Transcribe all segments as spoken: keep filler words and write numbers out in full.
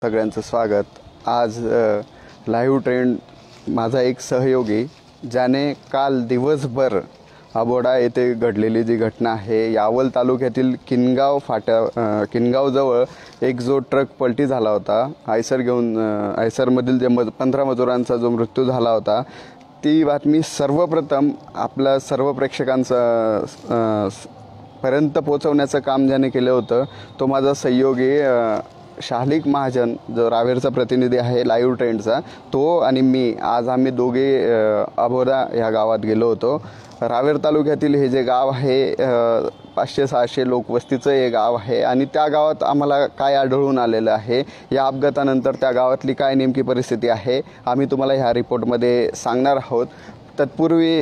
सगळ्यांचं स्वागत। आज लाईव्ह ट्रेंड माझा एक सहयोगी ज्याने काल दिवसभर अबोडा येथे घडलेली जी घटना आहे, यावल तालुक्यातील किनगाव फाट्या किनगावजवळ एक जो ट्रक पलटी झाला होता, आयसर घेऊन आयसरमधील जे मज पंधरा मजुरांचा जो मृत्यू झाला होता, ती बातमी सर्वप्रथम आपल्या सर्व प्रेक्षकांचा पर्यंत पोहोचवण्याचं काम ज्याने केलं होतं तो माझा सहयोगी शालिक महाजन, जो रावेरचा प्रतिनिधी आहे लाईव्ह ट्रेंडचा, तो आणि मी आज आम्ही दोघे अबोडा ह्या गावात गेलो होतो। रावेर तालुक्यातील हे जे गाव आहे पाचशे सहाशे लोकवस्तीचं हे गाव आहे आणि त्या गावात आम्हाला काय आढळून आलेलं आहे, या अपघातानंतर त्या गावातली काय नेमकी परिस्थिती आहे आम्ही तुम्हाला ह्या रिपोर्टमध्ये सांगणार आहोत। तत्पूर्वी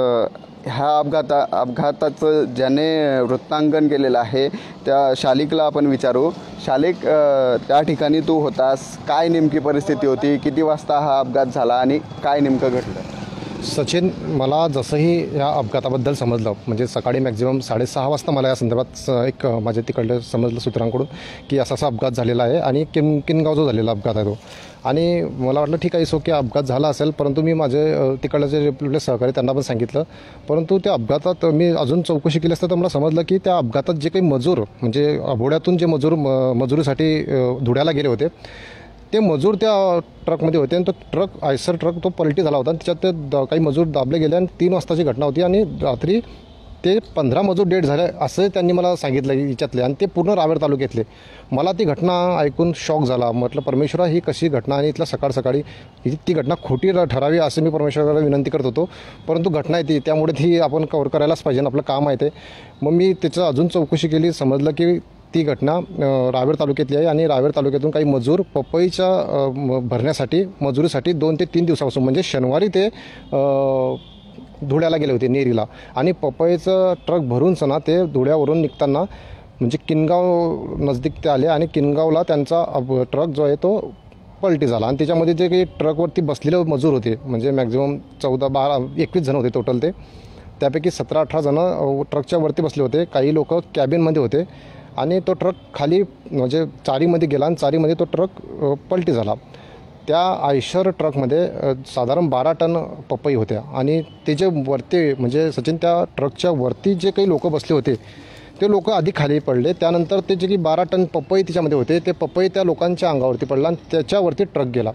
ह्या अपघाता अपघाताचं ज्याने वृत्तांकन केलेलं आहे त्या शालिकला आपण विचारू। शालिक, त्या ठिकाणी तू होतास, काय नेमकी परिस्थिती होती, किती वाजता हा अपघात झाला आणि काय नेमकं घडलं? सचिन, मला जसंही या अपघाताबद्दल समजलं, म्हणजे सकाळी मॅक्झिमम साडेसहा वाजता मला या संदर्भात एक माझ्या तिकडलं समजलं सूत्रांकडून की असा असा अपघात झालेला आहे आणि किन किनगाव जो झालेला अपघात आहे तो, आणि मला वाटलं ठीक आहे, सो की अपघात झाला असेल, परंतु मी माझे तिकडले जे आपले सहकारी त्यांना पण सांगितलं, परंतु त्या अपघातात मी अजून चौकशी केली असतं तर मला समजलं की त्या अपघातात जे काही मजूर, म्हणजे अबोड्यातून जे मजूर मजुरीसाठी धुळ्याला गेले होते, ते मजूर त्या ट्रकमध्ये होते आणि तो ट्रक आयसर ट्रक तो पलटी झाला होता। त्याच्यात ते काही मजूर दाबले गेले आणि तीन वाजताची घटना होती आणि रात्री ते पंधरा मजूर डेड झाले असं त्यांनी मला सांगितलं याच्यातले, आणि ते पूर्ण रावेर तालुक्यातले। मला ती घटना ऐकून शॉक झाला। म्हटलं परमेश्वरा, ही कशी घटना, आणि इथलं सकाळ सकाळी ती घटना खोटी ठरावी असं मी परमेश्वराला विनंती करत होतो, परंतु घटना आहे ती, त्यामुळे ती आपण कव्हर करायलाच पाहिजे, आपलं काम आहे ते। मग मी त्याचं अजून चौकशी केली, समजलं की ती घटना रावेर तालुक्यातली आहे आणि रावेर तालुक्यातून काही मजूर पपईच्या भरण्यासाठी मजुरीसाठी दोन ते तीन दिवसापासून, म्हणजे शनिवारी ते धुळ्याला गेले होते नेरीला, आणि पपईचं ट्रक भरून सणा ते धुळ्यावरून निघताना म्हणजे किनगाव नजदीक ते आले आणि किनगावला त्यांचा ट्रक जो आहे तो पलटी झाला, आणि त्याच्यामध्ये जे काही ट्रकवरती बसलेले मजूर होते, म्हणजे मॅक्झिमम चौदा बारा एकवीस जण होते टोटल, ते त्यापैकी सतरा अठरा जणं ट्रकच्या वरती बसले होते, काही लोक कॅबिनमध्ये होते, आणि तो ट्रक खाली म्हणजे चारीमध्ये गेला आणि चारीमध्ये तो ट्रक पलटी झाला। त्या आयशर ट्रकमध्ये साधारण बारा टन पपई होत्या, आणि ते जे वरती म्हणजे सचिन त्या ट्रकच्या वरती जे काही लोक बसले होते ते लोक आधी खाली पडले, त्यानंतर ते जे की बारा टन पपई त्याच्यामध्ये होते ते पपई त्या लोकांच्या अंगावरती पडला आणि त्याच्यावरती ट्रक गेला।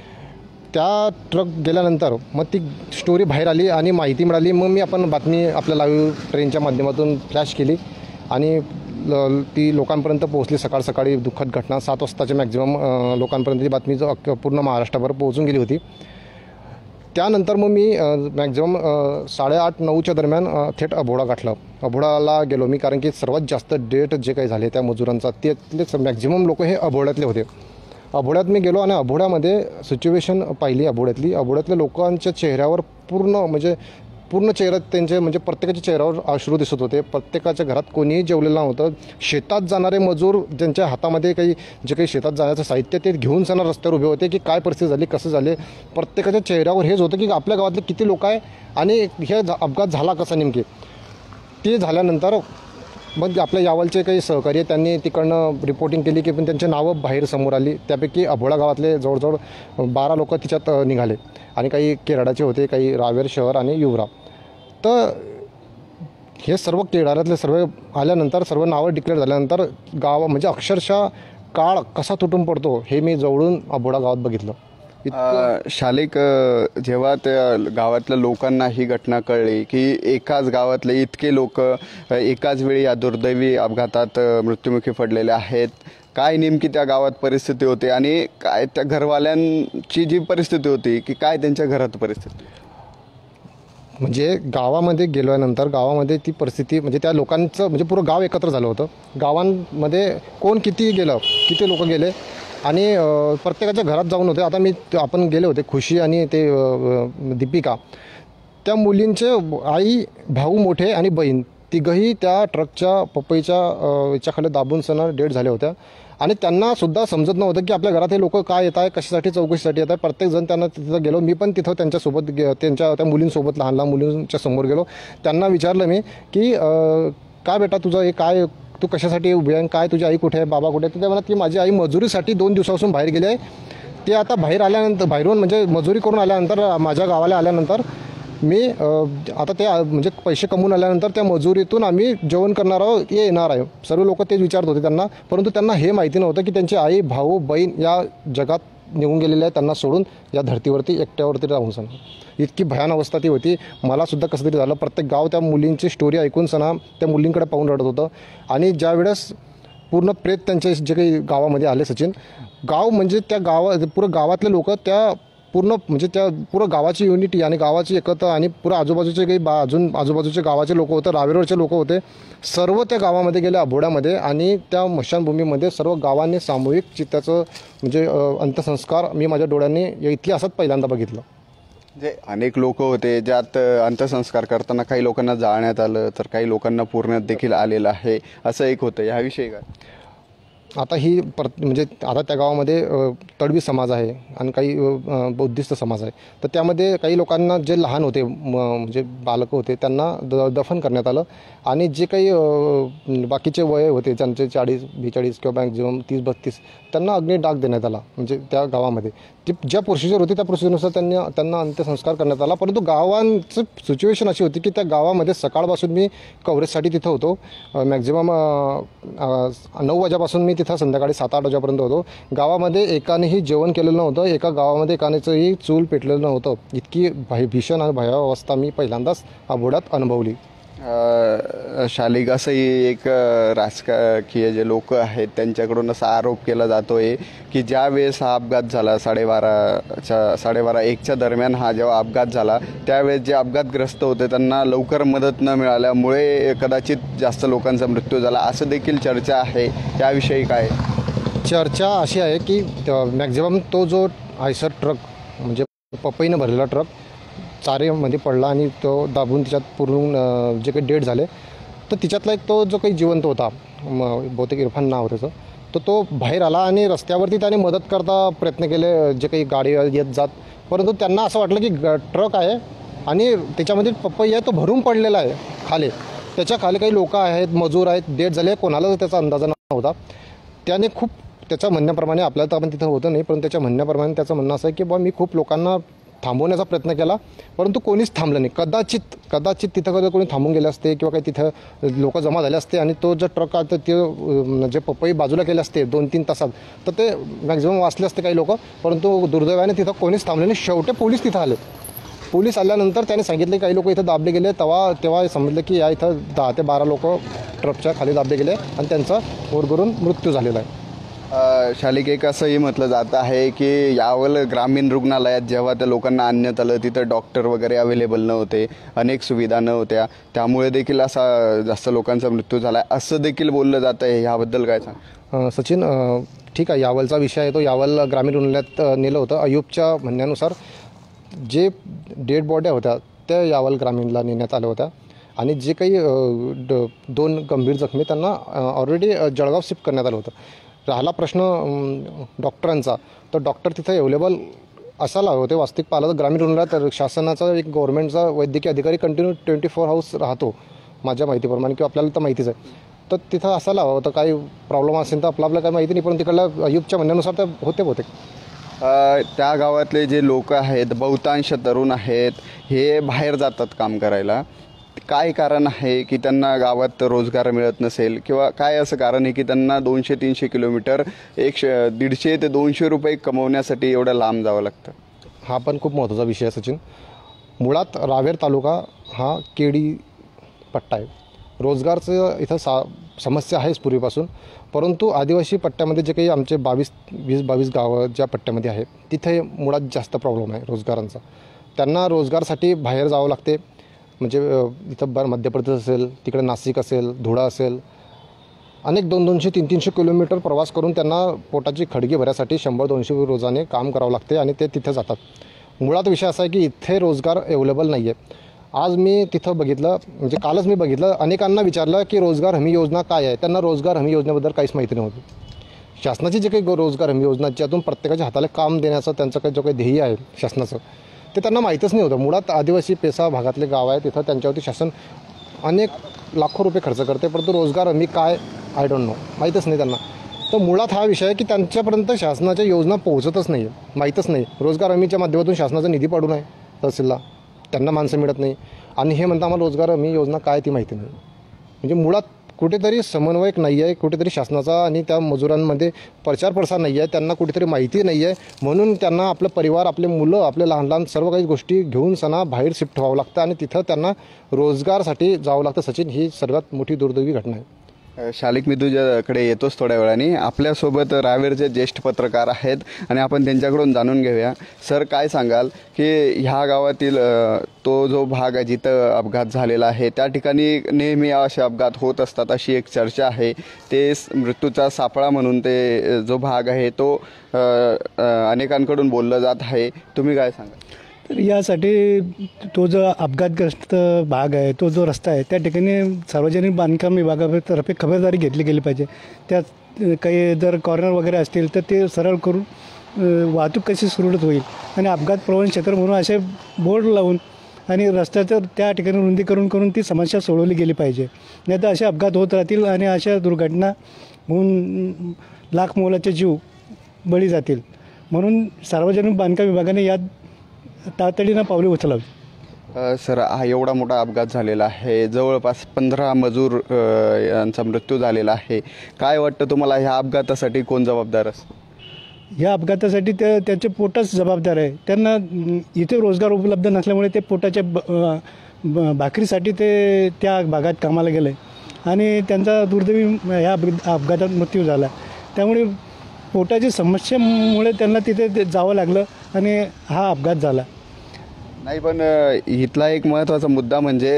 त्या ट्रक गेल्यानंतर मग ती स्टोरी बाहेर आली आणि माहिती मिळाली, मग मी आपण बातमी आपल्या लाईव्ह ट्रेनच्या माध्यमातून फ्लॅश केली आणि ती लोकांपर्यंत पोहोचली। सकाळ सकाळी दुःखद घटना सात वाजताच्या मॅक्झिमम लोकांपर्यंत ती बातमी जो पूर्ण महाराष्ट्राभर पोहोचून गेली होती। त्यानंतर मग मी मॅक्झिमम साडेआठ नऊच्या दरम्यान थेट अबोडा गाठला अबोडाला गेलो मी, कारण की सर्वात जास्त डेट जे काही झाले त्या मजुरांचा ते मॅक्झिमम लोक हे अबोड्यातले होते। अबोड्यात मी गेलो आणि अबोड्यामध्ये सिच्युएशन पाहिली। अबोड्यातली अबोड्यातल्या लोकांच्या चेहऱ्यावर पूर्ण म्हणजे पूर्ण चेहऱ्यात त्यांचे म्हणजे प्रत्येकाच्या चेहऱ्यावर अश्रू दिसत होते। प्रत्येकाच्या घरात कोणीही जेवलेलं नव्हतं। शेतात जाणारे मजूर ज्यांच्या हातामध्ये काही जे काही शेतात जाण्याचं साहित्य ते घेऊन जाणार रस्त्यावर उभे होते की काय परिस्थिती झाली, कसं झाले, प्रत्येकाच्या चेहऱ्यावर हेच होतं की आपल्या गावातले किती लोक आहे आणि हे अपघात झाला कसा नेमके। ते झाल्यानंतर मग आपल्या यावलचे काही सहकारी आहेत त्यांनी तिकडनं रिपोर्टिंग केली की पण त्यांची नावं बाहेर समोर आली। त्यापैकी अबोडा गावातले जवळजवळ बारा लोक तिच्यात निघाले आणि काही केरडाचे होते, काही रावेर शहर आणि युवरा। तर हे सर्व केरडातले सर्व आल्यानंतर सर्व नावं डिक्लेअर झाल्यानंतर गाव म्हणजे अक्षरशः काळ कसा तुटून पडतो हे मी जवळून अबोडा गावात बघितलं। शालिक, जेव्हा त्या गावातल्या लोकांना ही घटना कळली की एकाच गावातले इतके लोक एकाच वेळी या दुर्दैवी अपघातात मृत्युमुखी पडलेले आहेत, काय नेमकी त्या गावात परिस्थिती होती आणि काय त्या घरवाल्यांची जी परिस्थिती होती की काय त्यांच्या घरात परिस्थिती? म्हणजे गावामध्ये गेल्यानंतर गावामध्ये ती परिस्थिती म्हणजे त्या लोकांचं म्हणजे पूर्ण गाव एकत्र झालं होतं। गावांमध्ये कोण किती गेलं, किती लोक गेले आणि प्रत्येकाच्या घरात जाऊन होते। आता मी आपण गेले होते खुशी आणि ते दीपिका, त्या मुलींचे आई, भाऊ मोठे आणि बहीण तिघही त्या ट्रकच्या पपईच्या याच्याखाली दाबून सणा डेड झाल्या होत्या आणि त्यांना सुद्धा समजत नव्हतं की आपल्या घरात हे लोक काय येत आहे, कशासाठी चौकशीसाठी येत आहे। प्रत्येकजण त्यांना तिथं गेलो, मी पण तिथं त्यांच्यासोबत त्यांच्या त्या मुलींसोबत लहान लहान मुलींच्या समोर गेलो। त्यांना विचारलं मी की काय बेटा तुझं हे काय तू कशासाठी उभी आहे, काय तुझी आई कुठे आहे, बाबा कुठे आहे. तर ते म्हणत की माझी आई मजुरीसाठी दोन दिवसापासून बाहेर गेली आहे. ते आता बाहेर आल्यानंतर, बाहेरून म्हणजे मजुरी करून आल्यानंतर माझ्या गावाला आल्यानंतर मी आता ते म्हणजे पैसे कमवून आल्यानंतर त्या मजुरीतून आम्ही जेवण करणार आहोत, हे येणार आहे. सर्व लोक तेच विचारत होते त्यांना, परंतु त्यांना हे माहिती नव्हतं की त्यांची आई, भाऊ, बहीण या जगात निघून गेलेले आहे, त्यांना सोडून या धर्तीवरती एकट्यावरती राहून सण. इतकी भयान अवस्था ती होती. मलासुद्धा कसं तरी झालं. प्रत्येक गाव त्या मुलींची स्टोरी ऐकून सणा त्या मुलींकडे पाहून रडत होतं. आणि ज्यावेळेस पूर्ण प्रेत त्यांचे जे काही गावामध्ये आले सचिन, गाव म्हणजे त्या गावा पुरं गावातले लोक त्या पूर्ण म्हणजे त्या पुरं गावाची युनिटी आणि गावाची एकता आणि पुरं आजूबाजूचे काही बा अजून आजूबाजूचे गावाचे लोक होते, रावेरवरचे लोक होते, सर्व त्या गावामध्ये गेले अभोड्यामध्ये. आणि त्या मशानभूमीमध्ये सर्व गावांनी सामूहिक चित्ताचं म्हणजे अंत्यसंस्कार मी माझ्या डोळ्यांनी या इतिहासात पहिल्यांदा बघितलं. जे अनेक लोक होते ज्यात अंत्यसंस्कार करताना काही लोकांना जाळण्यात आलं, तर काही लोकांना पुरण्यात देखील आलेलं आहे, असं एक होतं. ह्याविषयी काय? आता ही पर म्हणजे आता त्या गावामध्ये तडवी समाज आहे आणि काही बौद्धिस्ट समाज आहे. तर त्यामध्ये काही लोकांना जे लहान होते म्हणजे बालकं होते त्यांना द दफन करण्यात आलं. आणि जे काही बाकीचे वय होते ज्यांचे चाळीस बेचाळीस किंवा मॅक्झिमम तीस बत्तीस त्यांना अग्निडाग देण्यात आला. म्हणजे त्या गावामध्ये ती ज्या प्रोसिजर होती त्या प्रोसिजरनुसार त्यांनी त्यांना अंत्यसंस्कार करण्यात आला. परंतु गावांचं सिच्युएशन अशी होती की त्या गावामध्ये सकाळपासून मी कव्हरेजसाठी तिथं होतो. मॅक्झिमम नऊ वाजेपासून मी तिथं संध्याकाळी सात आठ वाजेपर्यंत होतो. गावामध्ये एकानेही जेवण केलेलं नव्हतं, एका गावामध्ये एकानेचंही चूल पेटलेलं नव्हतं. इतकी भय भीषण आणि भयावह अवस्था मी पहिल्यांदाच अभोड्यात अनुभवली. शालिक, असंही एक राजकीय जे लोक आहेत त्यांच्याकडून असा आरोप केला जातो आहे की ज्या वेळेस हा अपघात झाला साडेबाराच्या साडेबारा एकच्या दरम्यान हा जेव्हा अपघात झाला त्यावेळेस जे अपघातग्रस्त होते त्यांना लवकर मदत न मिळाल्यामुळे कदाचित जास्त लोकांचा मृत्यू झाला, असं देखील चर्चा आहे. त्याविषयी काय? चर्चा अशी आहे की मॅक्झिमम तो जो आयसर ट्रक म्हणजे पपईनं भरलेला ट्रक चारेमध्ये पडला आणि तो दाबून तिच्यात पूर्ण जे काही डेड झाले, तर तिच्यातला एक तो जो काही जिवंत होता, बहुतेक इरफान नाव त्याचं, तर तो बाहेर आला आणि रस्त्यावरती त्याने मदत करता प्रयत्न केले जे काही गाडी येत जात. परंतु त्यांना असं वाटलं की ट्रक आहे आणि त्याच्यामध्ये पपई आहे तो भरून पडलेला आहे खाली, त्याच्या खाली काही लोक आहेत, मजूर आहेत, डेड झाले, कोणाला त्याचा अंदाजा नव्हता. त्याने खूप त्याच्या म्हणण्याप्रमाणे, आपल्याला तर आपण तिथं होतं नाही, पण त्याच्या म्हणण्याप्रमाणे त्याचं म्हणणं असं आहे की बा मी खूप लोकांना थांबवण्याचा प्रयत्न केला परंतु कोणीच थांबलं नाही. कदाचित कदाचित तिथं कधी कोणी थांबून गेले असते किंवा काही तिथं लोक जमा झाले असते आणि तो जो ट्रक आता ते जे पपई बाजूला केले असते दोन तीन तासात तर ते मॅक्झिमम वाचले असते काही लोक. परंतु दुर्दैवाने तिथं कोणीच थांबले नाही. शेवटी पोलीस तिथं आले. पोलीस आल्यानंतर त्याने सांगितले काही लोक इथं दाबले गेले. तेव्हा तेव्हा समजलं की या इथं दहा ते बारा लोक ट्रकच्या खाली दाबले गेले आणि त्यांचा ओरगरून मृत्यू झालेला आहे. शालिक, एक असंही म्हटलं जात आहे की यावल ग्रामीण रुग्णालयात जेव्हा त्या लोकांना आणण्यात आलं तिथं डॉक्टर वगैरे अवेलेबल नव्हते, अनेक सुविधा नव्हत्या, त्यामुळे देखील असा जास्त लोकांचा मृत्यू झाला आहे असं देखील बोललं जातं आहे. ह्याबद्दल काय सांग? सचिन, ठीक आहे, यावलचा विषय आहे तो. यावल ग्रामीण रुग्णालयात नेलं होतं. अयूबच्या म्हणण्यानुसार जे डेड बॉड्या होत्या त्या यावल ग्रामीणला नेण्यात आल्या होत्या आणि जे काही दोन गंभीर जखमी त्यांना ऑलरेडी जळगाव शिफ्ट करण्यात आलं होतं. राहिला प्रश्न डॉक्टरांचा, तर डॉक्टर तिथं अवेलेबल असायला होते. वास्तविक पाहिलं तर ग्रामीण रुग्णालयात शासनाचा एक गव्हर्नमेंटचा वैद्यकीय अधिकारी कंटिन्यू ट्वेंटी फोर हाऊस राहतो माझ्या माहितीप्रमाणे, किंवा आपल्याला तर माहितीच आहे. तर तिथं असायला हवं. तर काही प्रॉब्लेम असेल तर आपलं आपल्याला काही माहिती नाही, पण तिकडल्या अयूबच्या म्हणण्यानुसार तर होते बहुतेक. त्या गावातले जे लोक आहेत बहुतांश तरुण आहेत, हे बाहेर जातात काम करायला. काय कारण आहे की त्यांना गावात रोजगार मिळत नसेल, किंवा काय असं कारण आहे की त्यांना दोनशे तीनशे किलोमीटर एकशे दीडशे ते दोनशे रुपये कमवण्यासाठी एवढं लांब जावं लागतं? हा पण खूप महत्त्वाचा विषय आहे सचिन. मुळात रावेर तालुका हा केडी पट्टा आहे. रोजगारचं इथं सा समस्या आहेच पूर्वीपासून, परंतु आदिवासी पट्ट्यामध्ये जे काही आमचे बावीस वीस बावीस गावं ज्या पट्ट्यामध्ये आहेत तिथे मुळात जास्त प्रॉब्लेम आहे रोजगारांचा. त्यांना रोजगारसाठी बाहेर जावं लागते. म्हणजे इथं बर मध्य प्रदेश असेल, तिकडे नाशिक असेल, धुळा असेल, अनेक दोन दोनशे तीन तीनशे किलोमीटर प्रवास करून त्यांना पोटाची खडगी भरायसाठी शंभर दोनशे रोजाने काम करावं लागते आणि ते तिथं जातात. मुळात विषय असा आहे की इथे रोजगार अवेलेबल नाही आहे. आज मी तिथं बघितलं, म्हणजे कालच मी बघितलं, अनेकांना विचारलं की रोजगार हमी योजना काय आहे. त्यांना रोजगार हमी योजनेबद्दल काहीच माहिती नव्हती. शासनाची जे काही रोजगार हमी योजना ज्यातून प्रत्येकाच्या हाताला काम देण्याचं त्यांचं काही जो काही ध्येय आहे शासनाचं, ते त्यांना माहीतच नाही होतं. मुळात आदिवासी पेसा भागातले गाव आहे, तिथं त्यांच्यावरती शासन अनेक लाखो रुपये खर्च करते, परंतु रोजगार हमी काय आय डोंट नो, माहीतच नाही त्यांना. तर मुळात हा विषय आहे की त्यांच्यापर्यंत शासनाच्या योजना पोहोचतच नाही आहे, माहीतच नाही. रोजगार हमीच्या माध्यमातून शासनाचा निधी पाडून आहे तहसीलला, त्यांना माणसं मिळत नाही आणि हे म्हणता आम्हाला रोजगार हमी योजना काय ती माहिती नाही. म्हणजे मुळात कुठेतरी समन्वयक नाही आहे, कुठेतरी शासनाचा आणि त्या मजुरांमध्ये प्रचार प्रसार नाही आहे, त्यांना कुठेतरी माहिती नाही आहे. म्हणून त्यांना आपलं परिवार, आपले मुलं, आपले लहान लहान सर्व काही गोष्टी घेऊन सणा बाहेर शिफ्ट व्हावं लागतं आणि तिथं त्यांना रोजगारसाठी जावं लागतं. सचिन, ही सर्वात मोठी दुर्दैवी घटना आहे. शालिक, मी तुझ्याकडे येतोच थोड्या वेळाने. आपल्यासोबत रावेरचे ज्येष्ठ पत्रकार आहेत आणि आपण त्यांच्याकडून जाणून घेऊया. सर, काय सांगाल की ह्या गावातील तो जो भाग आहे जिथं अपघात झालेला आहे, त्या ठिकाणी नेहमी असे अपघात होत असतात अशी एक चर्चा आहे. ते मृत्यूचा सापळा म्हणून ते जो भाग आहे तो अनेकांकडून बोललं जात आहे. तुम्ही काय सांगाल? तर यासाठी तो जो अपघातग्रस्त भाग आहे, तो जो रस्ता आहे, त्या ठिकाणी सार्वजनिक बांधकाम विभागातर्फे खबरदारी घेतली गेली पाहिजे. त्यात काही जर कॉर्नर वगैरे असतील तर ते सरळ करून वाहतूक कशी सुरळीत होईल आणि अपघात प्रवण क्षेत्र म्हणून असे बोर्ड लावून आणि रस्त्याचं त्या ठिकाणी रुंदीकरण करून ती समस्या सोडवली गेली पाहिजे. नाही तर असे अपघात होत राहतील आणि अशा दुर्घटना होऊन लाख मोलाचे जीव बळी जातील. म्हणून सार्वजनिक बांधकाम विभागाने यात तातडीनं पावले उचलावी. सर, हा एवढा मोठा अपघात झालेला आहे, जवळपास पंधरा मजूर यांचा मृत्यू झालेला आहे. काय वाटतं तुम्हाला, ह्या अपघातासाठी कोण जबाबदार असतं? या अपघातासाठी ते त्याचे पोटच जबाबदार आहे. त्यांना इथे रोजगार उपलब्ध नसल्यामुळे ते पोटाच्या ब भाकरीसाठी ते त्या भागात कामाला गेले आणि त्यांचा दुर्दैवी ह्या अपघातात मृत्यू झाला. त्यामुळे पोटाची समस्येमुळे त्यांना तिथे जावं लागलं आणि हा अपघात झाला. नाही, पण इथला एक महत्त्वाचा मुद्दा म्हणजे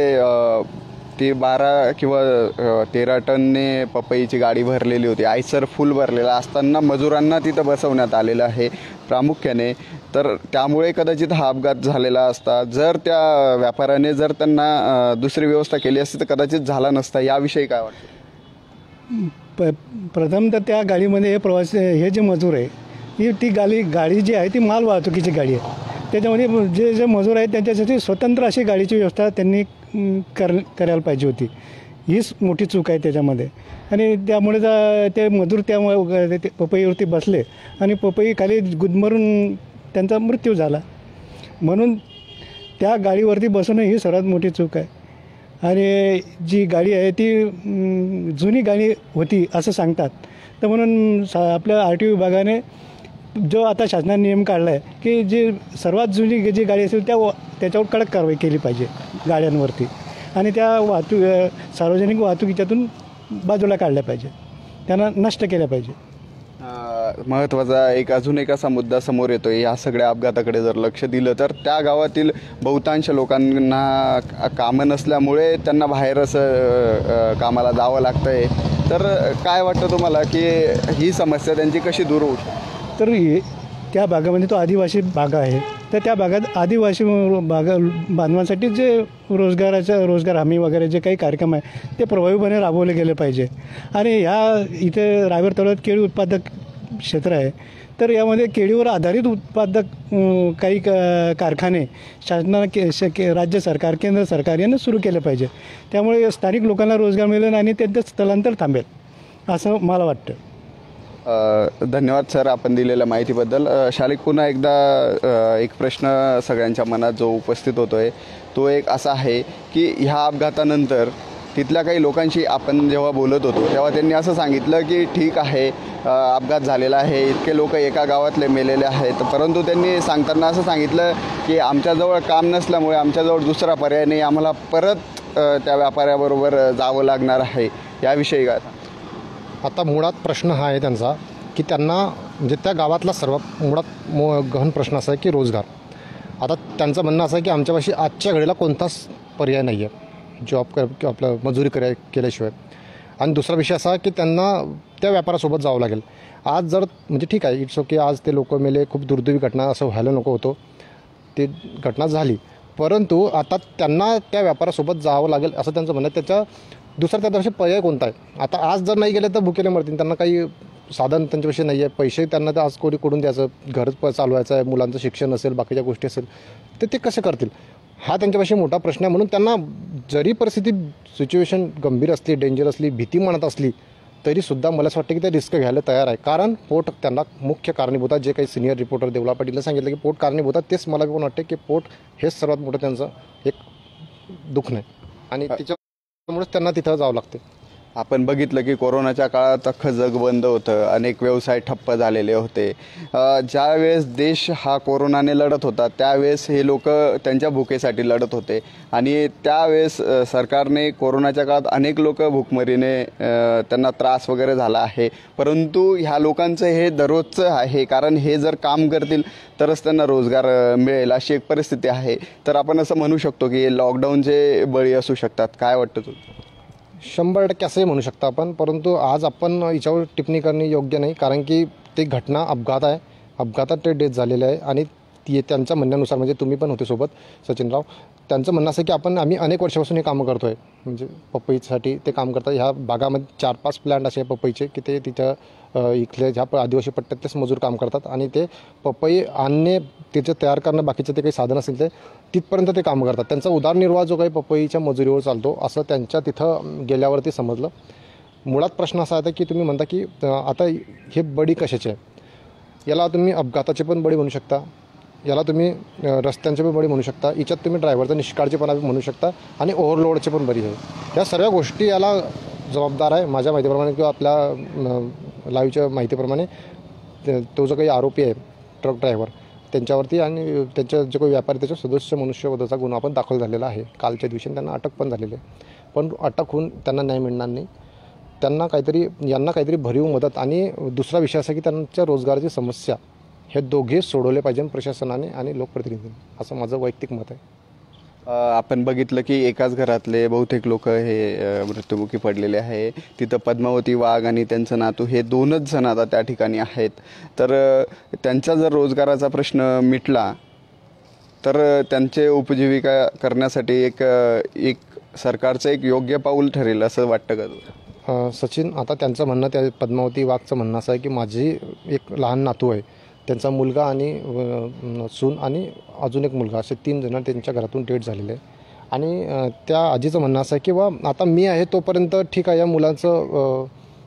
ती बारा किंवा तेरा टनने पपईची गाडी भरलेली होती. आयसर फुल भरलेला असताना मजुरांना तिथं बसवण्यात आलेलं आहे प्रामुख्याने. तर त्यामुळे कदाचित हा अपघात झालेला असता. जर त्या व्यापाऱ्याने जर त्यांना दुसरी व्यवस्था केली असती तर कदाचित झाला नसता. याविषयी काय वाटतं? प प्रथम तर त्या गाडीमध्ये हे प्रवासी, हे जे मजूर आहे, ही ती गाडी गाडी जी आहे ती माल वाहतुकीची गाडी आहे. त्याच्यामध्ये जे जे मजूर आहेत त्यांच्यासाठी स्वतंत्र अशी गाडीची व्यवस्था त्यांनी कर करायला पाहिजे होती. हीच मोठी चूक आहे त्याच्यामध्ये. आणि त्यामुळे ते मजूर त्या ते पपईवरती बसले आणि पपई खाली गुदमरून त्यांचा मृत्यू झाला. म्हणून त्या गाडीवरती बसणं ही सर्वात मोठी चूक आहे. आणि जी गाडी आहे ती जुनी गाडी होती असं सांगतात. तर म्हणून सा आपल्या आर टी ओ विभागाने जो आता शासनाने नियम काढला आहे की जी सर्वात जुनी जी गाडी असेल त्या त्याच्यावर कडक कारवाई केली पाहिजे गाड्यांवरती आणि त्या वाहतूक सार्वजनिक वाहतुकीच्यातून बाजूला काढल्या पाहिजे, त्यांना नष्ट केल्या पाहिजे. महत्त्वाचा एक अजून एक असा मुद्दा समोर येतो आहे. या सगळ्या अपघाताकडे जर लक्ष दिलं तर त्या गावातील बहुतांश लोकांना कामं नसल्यामुळे त्यांना बाहेर असं कामाला जावं लागतं आहे. तर काय वाटतं तुम्हाला की ही समस्या त्यांची कशी दूर होऊ शकते? तर त्या भागामध्ये तो आदिवासी भाग आहे, तर त्या भागात आदिवासी भागा बांधवांसाठी जे रोजगाराचं रोजगार हमी वगैरे जे काही कार्यक्रम आहे ते प्रभावीपणे राबवले गेले पाहिजे. आणि ह्या इथे रावेर तालुक्यात केळी उत्पादक क्षेत्र आहे, तर यामध्ये केळीवर आधारित उत्पादक काही कारखाने शासनानं के, के राज्य सरकार, केंद्र सरकार यांनी सुरू केले पाहिजे. त्यामुळे स्थानिक लोकांना रोजगार मिळेल आणि त्यांचं स्थलांतर थांबेल असं मला वाटतं. धन्यवाद सर, आपण दिलेल्या माहितीबद्दल. शालिक, पुन्हा एकदा एक प्रश्न सगळ्यांच्या मनात जो उपस्थित होतो आहे तो एक असा आहे की ह्या अपघातानंतर तिथल्या काही लोकांशी आपण जेव्हा बोलत होतो तेव्हा त्यांनी असं सांगितलं की ठीक आहे, अपघात झालेला आहे, इतके लोक एका गावातले मेलेले आहेत, परंतु त्यांनी सांगताना असं सांगितलं की आमच्याजवळ काम नसल्यामुळे आमच्याजवळ दुसरा पर्याय नाही, आम्हाला परत त्या व्यापाऱ्याबरोबर जावं लागणार आहे. याविषयी काय? आता मुळात प्रश्न हा आहे त्यांचा की त्यांना म्हणजे त्या गावातला सर्वात मुळात मो गहन प्रश्न असा आहे की रोजगार. आता त्यांचं म्हणणं असं आहे की आमच्यापाशी आजच्या घडीला कोणताच पर्याय नाही आहे जॉब कर किंवा आपलं मजुरी कराय केल्याशिवाय. आणि दुसरा विषय असा की त्यांना त्या व्यापारासोबत जावं लागेल. आज जर म्हणजे ठीक आहे, इट्स ओके, आज ते लोक मेले, खूप दुर्दैवी घटना, असं व्हायला नको होतं, ते घटना झाली, परंतु आता त्यांना त्या व्यापारासोबत जावं लागेल असं त्यांचं म्हणणं आहे. त्याच्या दुसरा त्या दिवशी पर्याय कोणता आहे? आता आज जर नाही गेले तर भुकेले मरतील. त्यांना काही साधन त्यांच्यापाशी नाही आहे, पैसे त्यांना तर आज कोणी कडून द्यायचं, घर प चालवायचं आहे, मुलांचं शिक्षण असेल, बाकीच्या गोष्टी असेल, तर ते कसे करतील? हा त्यांच्यापाशी मोठा प्रश्न आहे. म्हणून त्यांना जरी परिस्थिती सिच्युएशन गंभीर असली, डेंजर असली, भीती मनात असली, तरीसुद्धा मला असं वाटतं की ते रिस्क घ्यायला तयार आहे. कारण पोट त्यांना मुख्य कारणीभूत आहे. जे काही सिनियर रिपोर्टर देवला पाटीलनं सांगितलं की पोट कारणीभूत आहे, तेच मला पण वाटतं की पोट हेच सर्वात मोठं त्यांचं एक दुःख नाही आणि त्याच्यामुळेच त्यांना तिथं जावं लागते. आपण बघितलं की कोरोनाच्या काळात अख्खं जग बंद होतं, अनेक व्यवसाय ठप्प झालेले होते. ज्यावेळेस देश हा कोरोनाने लढत होता त्यावेळेस हे लोक त्यांच्या भुकेसाठी लढत होते आणि त्यावेळेस सरकारने कोरोनाच्या काळात अनेक लोक भूकमरीने त्यांना त्रास वगैरे झाला आहे. परंतु ह्या लोकांचं हे दररोजचं आहे, कारण हे जर काम करतील तरच त्यांना रोजगार मिळेल अशी एक परिस्थिती आहे. तर आपण असं म्हणू शकतो की लॉकडाऊनचे बळी असू शकतात. काय वाटतं तुला? शंभर टक्के असंही म्हणू शकता आपण, परंतु आज आपण याच्यावर टिप्पणी करणे योग्य नाही. कारण की ते घटना अपघात आहे, अपघातात ते डेथ झालेले आहे आणि ती त्यांच्या म्हणण्यानुसार, म्हणजे तुम्ही पण होते सोबत सचिनराव, त्यांचं म्हणणं असं की आपण आम्ही अनेक वर्षापासून हे कामं करतो आहे, म्हणजे पपईसाठी ते काम करतात. ह्या भागामध्ये चार पाच प्लॅन्ट असे पपईचे की ते तिथं इथले ह्या आदिवासी पट्ट्यात तेच मजूर काम करतात आणि ते पपई आणणे, त्याचं तयार करणं, बाकीचं ते काही साधन असेल ते तिथपर्यंत ते काम करतात. त्यांचा उदरनिर्वाह जो काही पपईच्या मजुरीवर चालतो असं त्यांच्या तिथं गेल्यावरती समजलं. मुळात प्रश्न असा आहे की तुम्ही म्हणता की आता हे बळी कशाचे आहे? याला तुम्ही अपघाताचे पण बळी म्हणू शकता, याला तुम्ही रस्त्यांचे पण बळी म्हणू शकता, याच्यात तुम्ही ड्रायव्हरचा निष्काळजीपणा म्हणू शकता आणि ओव्हरलोडचे पण बळी आहे. या सर्व गोष्टी याला जबाबदार आहे माझ्या माहितीप्रमाणे किंवा आपल्या लाईव्हच्या माहितीप्रमाणे तो जो काही आरोपी आहे ट्रक ड्रायव्हर त्यांच्यावरती आणि त्यांच्या जे काही व्यापारी त्याच्या सदस्य मनुष्यवधाचा गुन्हा पण दाखल झालेला आहे. कालच्या दिवशी त्यांना अटक पण झालेली आहे, पण अटक होऊन त्यांना न्याय मिळणार नाही. त्यांना काहीतरी यांना काहीतरी भरीव मदत आणि दुसरा विषय असा की त्यांच्या रोजगाराची समस्या हे दोघे सोडवले पाहिजे प्रशासनाने आणि लोकप्रतिनिधींनी, असं माझं वैयक्तिक मत आहे. आपण बघितलं की एकाच घरातले बहुतेक लोक हे मृत्युमुखी पडलेले आहे. तिथं पद्मावती वाघ आणि त्यांचं नातू हे दोनच जण आता त्या ठिकाणी आहेत. तर त्यांचा जर रोजगाराचा प्रश्न मिटला तर त्यांचे उपजीविका करण्यासाठी एक एक सरकारचं एक योग्य पाऊल ठरेल असं वाटतं का तुला? सचिन, आता त्यांचं म्हणणं, त्या पद्मावती वाघचं म्हणणं असं आहे की माझी एक लहान नातू आहे, त्यांचा मुलगा आणि सून आणि अजून एक मुलगा, असे तीन जण त्यांच्या घरातून डेथ झालेले आहे. आणि त्या आजीचं म्हणणं असं आहे की बा आता मी आहे तोपर्यंत ठीक आहे, या मुलांचं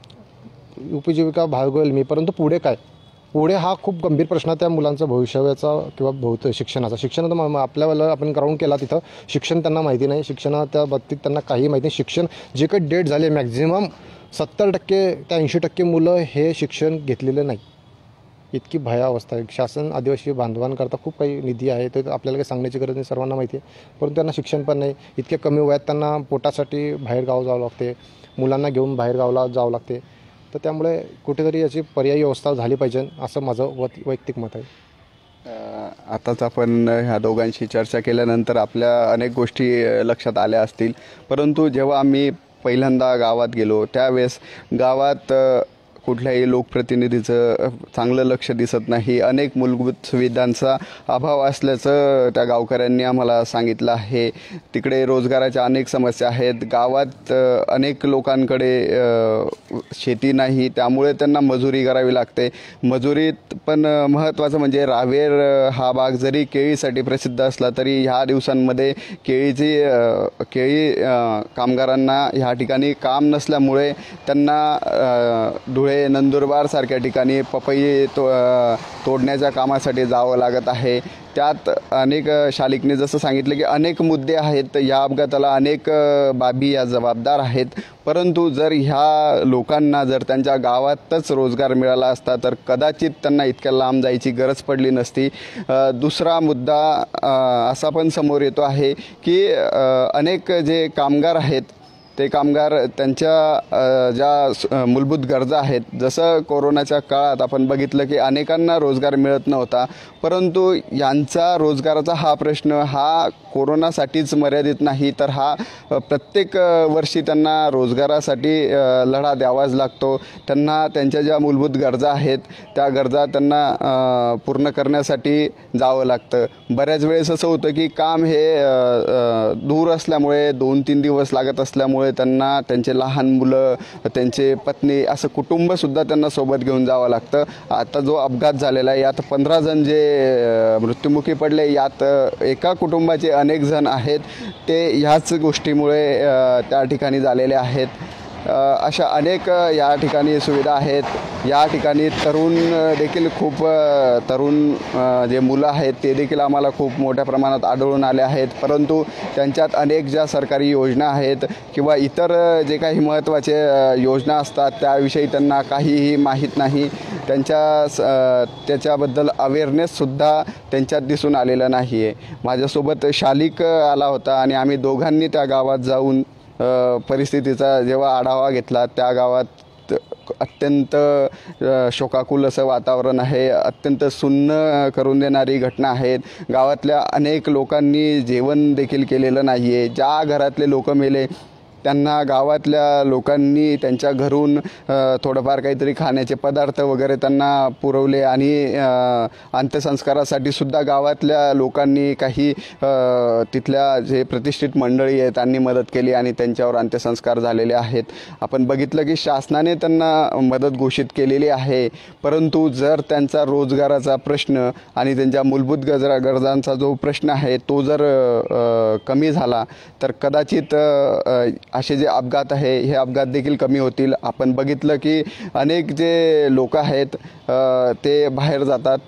उपजीविका भागवेल मी, परंतु पुढे काय? पुढे हा खूप गंभीर प्रश्न त्या मुलांचा भविष्याचा किंवा बहुत शिक्षणाचा. शिक्षण तर आपल्याला आपण ग्राउंड केला तिथं शिक्षण त्यांना माहिती नाही, शिक्षणा त्या बाबतीत त्यांना काही माहिती नाही. शिक्षण जे काही डेट झाले मॅक्झिमम सत्तर टक्के त्या ऐंशी टक्के मुलं हे शिक्षण घेतलेलं नाही. इतकी भयावस्था आहे. शासन आदिवासी बांधवांकरता खूप काही निधी आहे, ते आपल्याला काही सांगण्याची गरज नाही, सर्वांना माहिती आहे. परंतु त्यांना शिक्षण पण नाही. इतक्या कमी वयात त्यांना पोटासाठी बाहेर गाव जावं लागते, मुलांना घेऊन बाहेर गावला जावं लागते. तर त्यामुळे कुठेतरी याची पर्यायी व्यवस्था झाली पाहिजे असं माझं वैयक्तिक मत आहे. आताच आपण ह्या दोघांशी चर्चा केल्यानंतर आपल्या अनेक गोष्टी लक्षात आल्या असतील, परंतु जेव्हा आम्ही पहिल्यांदा गावात गेलो त्यावेळेस गावात कुठल्याही लोकप्रतिनिधीचं चांगलं लक्ष दिसत नाही. अनेक मूलभूत सुविधांचा अभाव असल्याचं त्या गावकऱ्यांनी आम्हाला सांगितलं आहे. तिकडे रोजगाराच्या अनेक समस्या आहेत. गावात अनेक लोकांकडे शेती नाही, त्यामुळे त्यांना मजुरी करावी लागते. मजुरीत पण महत्त्वाचं म्हणजे रावेर हा भाग जरी केळीसाठी प्रसिद्ध असला तरी ह्या दिवसांमध्ये केळीची केळी कामगारांना ह्या ठिकाणी काम नसल्यामुळे त्यांना धुळे नंदुरबार सारख्या ठिकाणी पपई तो तोडण्याच्या कामासाठी जावं लागत आहे. त्यात अनेक शालिकने जसं सांगितलं की अनेक मुद्दे आहेत, या अपघाताला अनेक बाबी या जबाबदार आहेत. परंतु जर ह्या लोकांना जर त्यांच्या गावातच रोजगार मिळाला असता तर कदाचित त्यांना इतक्या लांब जायची गरज पडली नसती. दुसरा मुद्दा असा पण समोर येतो आहे की अनेक जे कामगार आहेत ते कामगार त्यांच्या ज्या मूलभूत गरजा आहेत, जसं कोरोनाच्या काळात आपण बघितलं की अनेकांना रोजगार मिळत नव्हता, परंतु यांचा रोजगाराचा हा प्रश्न हा कोरोनासाठीच मर्यादित नाही, तर हा प्रत्येक वर्षी त्यांना रोजगारासाठी लढा द्यावाच लागतो. त्यांना त्यांच्या ज्या मूलभूत गरजा आहेत त्या गरजा त्यांना पूर्ण करण्यासाठी जावं लागतं. बऱ्याच वेळेस असं होतं की काम हे दूर असल्यामुळे दोन तीन दिवस लागत असल्यामुळे त्यामुळे त्यांना त्यांचे लहान मुलं, त्यांचे पत्नी, असं कुटुंबसुद्धा त्यांना सोबत घेऊन जावं लागतं. आता जो अपघात झालेला आहे यात पंधरा जण जे मृत्युमुखी पडले, यात एका कुटुंबाचे अनेक जण आहेत. ते ह्याच गोष्टीमुळे त्या ठिकाणी झालेले आहेत. अशा अनेक या ठिकाणी सुविधा आहेत. या ठिकाणी तरुण देखील खूप तरुण जे मुलं आहेत ते देखील आम्हाला खूप मोठ्या प्रमाणात आढळून आले आहेत. परंतु त्यांच्यात अनेक ज्या सरकारी योजना आहेत किंवा इतर जे काही महत्त्वाचे योजना असतात त्याविषयी त्यांना काहीही माहीत नाही. त्यांच्या त्याच्याबद्दल अवेअरनेससुद्धा त्यांच्यात दिसून आलेलं नाही आहे. माझ्यासोबत शालिक आला होता आणि आम्ही दोघांनी त्या गावात जाऊन परिस्थितीचा जेव्हा आढावा घेतला. त्या गावात अत्यंत शोकाकुल असं वातावरण आहे. अत्यंत सुन्न करून देणारी घटना आहेत. गावातल्या अनेक लोकांनी जेवण देखील केलेलं नाही आहे. ज्या घरातले लोक मेले त्यांना गावातल्या लोकांनी त्यांच्या घरून थोडंफार काहीतरी खाण्याचे पदार्थ वगैरे त्यांना पुरवले आणि अंत्यसंस्कारासाठी सुद्धा गावातल्या लोकांनी काही तिथल्या जे प्रतिष्ठित मंडळी आहेत त्यांनी मदत केली आणि त्यांच्यावर अंत्यसंस्कार झालेले आहेत. आपण बघितलं की शासनाने त्यांना मदत घोषित केलेली आहे. परंतु जर त्यांचा रोजगाराचा प्रश्न आणि त्यांच्या मूलभूत गरजा गरजांचा जो प्रश्न आहे तो जर कमी झाला तर कदाचित असे जे अपघात आहे हे अपघात देखील कमी होतील. आपण बघितलं की अनेक जे लोक आहेत ते बाहेर जातात.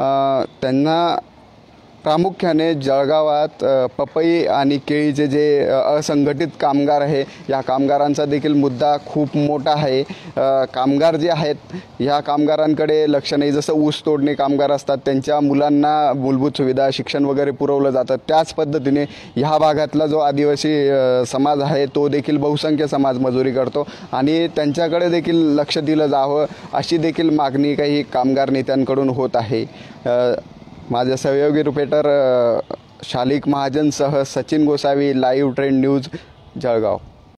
त्यांना प्रामुख्याने जळगावात पपई आणि केळीचे जे असंघटित कामगार आहे या कामगारांचा देखील मुद्दा खूप मोठा आहे. कामगार जे आहेत ह्या कामगारांकडे लक्ष नाही. जसं ऊस तोडणे कामगार असतात त्यांच्या मुलांना मूलभूत सुविधा शिक्षण वगैरे पुरवलं जातं, त्याच पद्धतीने ह्या भागातला जो आदिवासी समाज आहे तो देखील बहुसंख्य समाज मजुरी करतो आणि त्यांच्याकडे देखील लक्ष दिलं जावं अशी देखील मागणी काही कामगार नेत्यांकडून होत आहे. माझे सहयोगी रिपोर्टर शालिक महाजनसह Sachin Gosavi, live trend news, Jalgaon.